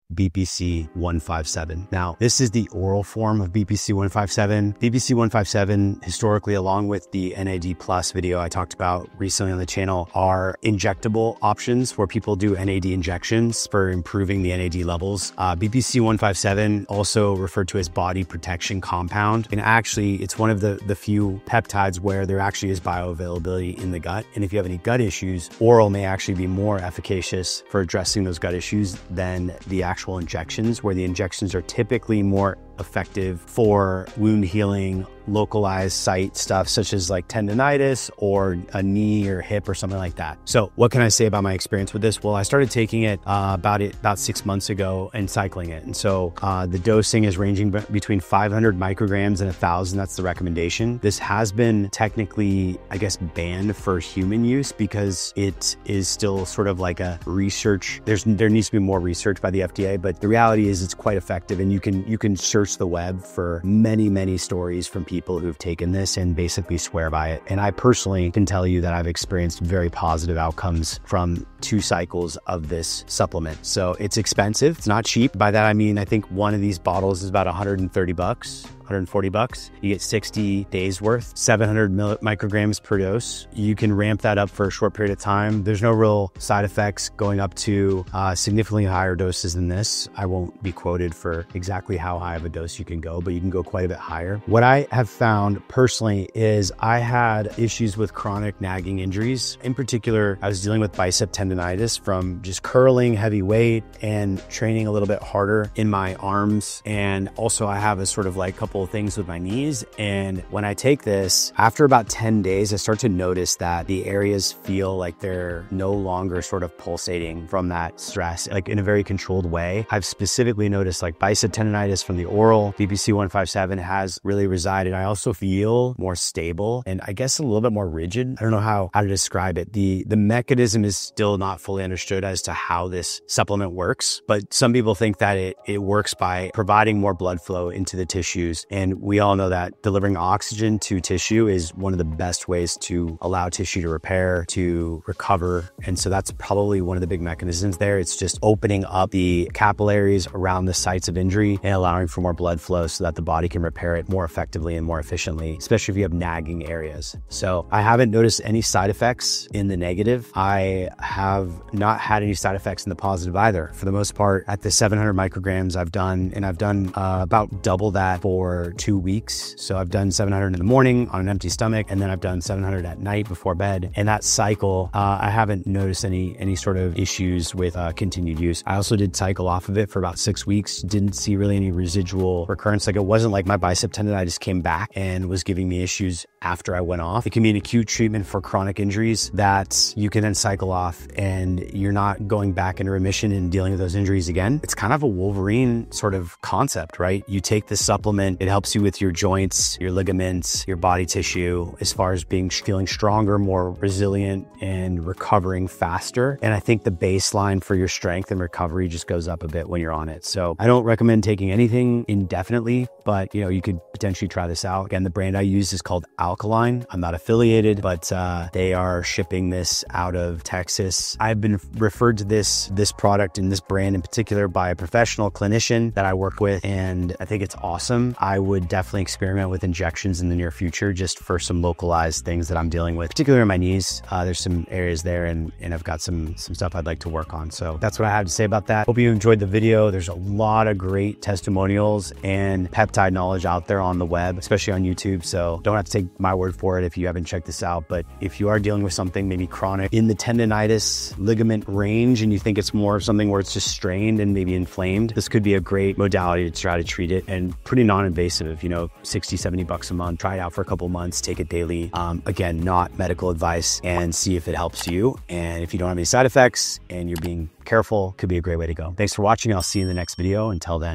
BPC-157. Now, this is the oral form of BPC-157. BPC-157, historically, along with the NAD Plus video I talked about recently on the channel, are injectable options where people do NAD injections for improving the NAD levels. BPC-157, also referred to as body protection compound, and actually it's one of the few peptides where there actually is bioavailability in the gut. And if you have any gut issues, oral may actually be more efficacious for addressing those gut issues than the actual injections, where the injections are typically more effective for wound healing, localized site stuff such as like tendonitis or a knee or hip or something like that. So what can I say about my experience with this? Well, I started taking it about 6 months ago and cycling it. And so the dosing is ranging between 500 micrograms and 1,000. That's the recommendation. This has been technically, I guess, banned for human use because it is still sort of like a research. There needs to be more research by the FDA, but the reality is it's quite effective, and you can search the web for many stories from people who've taken this and basically swear by it. And I personally can tell you that I've experienced very positive outcomes from 2 cycles of this supplement. So it's expensive. It's not cheap. By that, I mean, I think one of these bottles is about $130, $140. You get 60 days worth, 700 micrograms per dose. You can ramp that up for a short period of time. There's no real side effects going up to significantly higher doses than this. I won't be quoted for exactly how high of a dose you can go, but you can go quite a bit higher. What I have found personally is I had issues with chronic nagging injuries. In particular, I was dealing with bicep tendonitis from just curling heavy weight and training a little bit harder in my arms. And also I have a sort of like couple of things with my knees. And when I take this, after about 10 days, I start to notice that the areas feel like they're no longer sort of pulsating from that stress, like in a very controlled way. I've specifically noticed like bicep tendonitis from the oral. BPC-157 has really resided. I also feel more stable and I guess a little bit more rigid. I don't know how to describe it. The mechanism is still not fully understood as to how this supplement works, but some people think that it works by providing more blood flow into the tissues. And we all know that delivering oxygen to tissue is one of the best ways to allow tissue to repair, to recover. And so that's probably one of the big mechanisms there. It's just opening up the capillaries around the sites of injury and allowing for more blood flow so that the body can repair it more effectively and more efficiently, especially if you have nagging areas. So I haven't noticed any side effects in the negative. I have not had any side effects in the positive either. For the most part, at the 700 micrograms I've done about double that for 2 weeks. So I've done 700 in the morning on an empty stomach, and then I've done 700 at night before bed. And that cycle, I haven't noticed any sort of issues with continued use. I also did cycle off of it for about 6 weeks. Didn't see really any residual recurrence. Like it wasn't like my bicep tendonitis came back and was giving me issues after I went off. It can be an acute treatment for chronic injuries that you can then cycle off and you're not going back into remission and dealing with those injuries again. It's kind of a Wolverine sort of concept, right? You take this supplement, it helps you with your joints, your ligaments, your body tissue, as far as feeling stronger, more resilient, and recovering faster. And I think the baseline for your strength and recovery just goes up a bit when you're on it. So I don't recommend taking anything indefinitely, but you could potentially try this out. Again, the brand I use is called Alkaline. I'm not affiliated, but they are shipping this out of Texas. I've been referred to this product and this brand in particular by a professional clinician that I work with, and I think it's awesome. I would definitely experiment with injections in the near future just for some localized things that I'm dealing with, particularly in my knees. There's some areas there and I've got some stuff I'd like to work on. So that's what I have to say about that. Hope you enjoyed the video. There's a lot of great testimonials and peptide knowledge out there on the web, especially on YouTube. So don't have to take my word for it if you haven't checked this out. But if you are dealing with something maybe chronic in the tendonitis ligament range and you think it's more of something where it's just strained and maybe inflamed, this could be a great modality to try to treat it, and pretty non-invasive, $60-70 a month. Try it out for a couple months, take it daily. Again, not medical advice, and see if it helps you. And if you don't have any side effects and you're being careful, could be a great way to go. Thanks for watching. I'll see you in the next video. Until then.